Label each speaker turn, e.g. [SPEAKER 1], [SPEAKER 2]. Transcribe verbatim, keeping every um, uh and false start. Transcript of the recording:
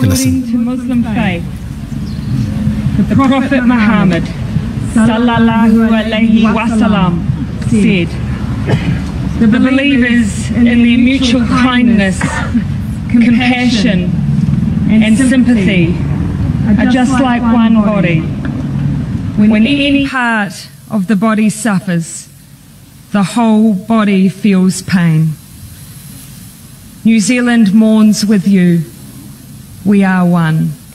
[SPEAKER 1] kılasın.
[SPEAKER 2] According to Muslim faith, the Prophet Muhammad sallallahu alayhi wasallam said, the believers in their mutual kindness, compassion and sympathy are just like one body. When any part of the body suffers, the whole body feels pain. New Zealand mourns with you. We are one.